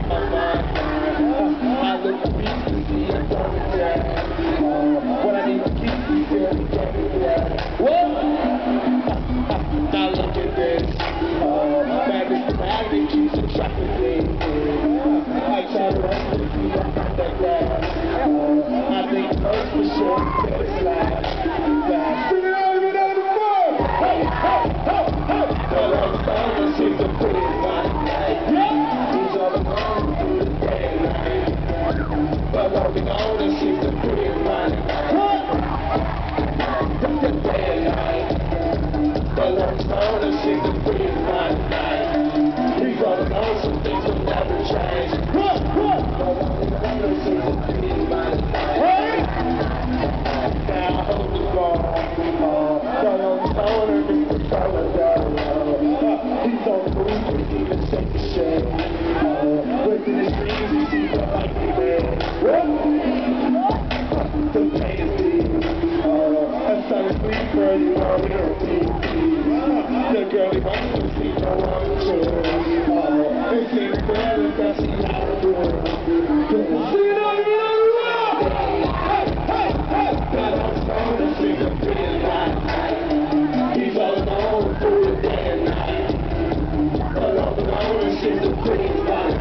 I look to beat to see I'm coming down. What I need to keep you there, we coming down. What? Now look at this. Magnet to magnet keeps attracting things. I try to rest to see I'm on that glass. I think first for sure, better slide. Bring it on, get on the floor! Hey, hey, hey, hey! Well, I'm starting to see the pretty night. He's all alone through the day and night. But what we know is she's the pretty night. That's the day and night. But what we know is she's the pretty night. He's all alone, some things will never change. But what we know is she's the pretty night. Now I hold the ball. But what we know is she's the pretty night. He's on the move, he can even shake the shade. Within his dreams, he sees the light he made. The pain is deep. I started sleep for you, all we don't need. The girl he wants to see, no one to. It seems better that she had to do it. See it on me, on the wall! Hey, hey, hey! But I'm starting to see the pretty light. He's all alone through the day and night. But all alone is she's a pretty light.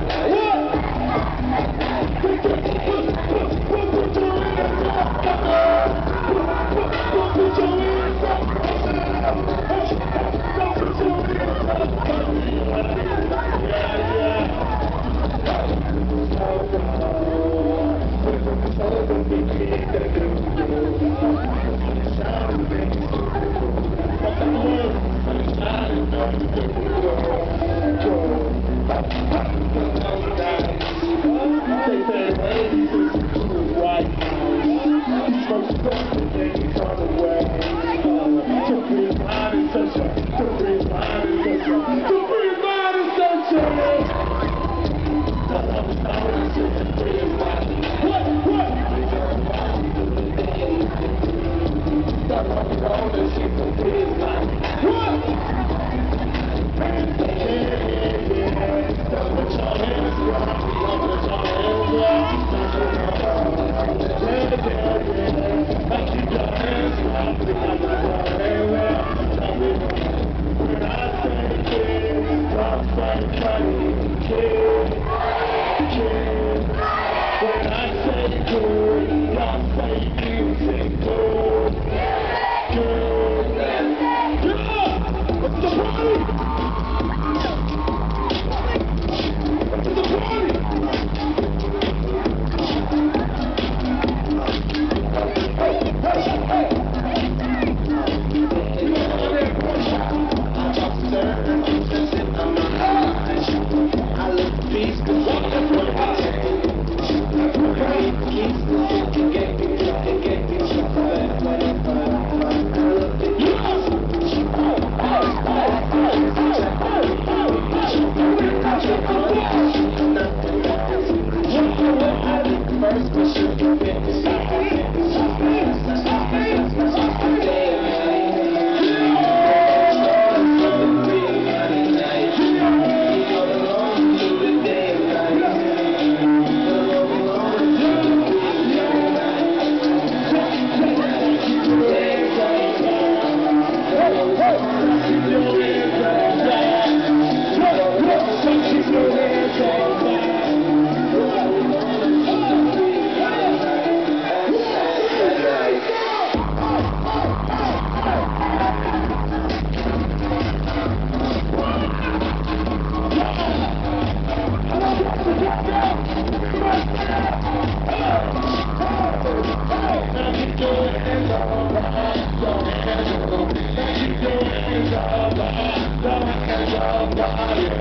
Bye.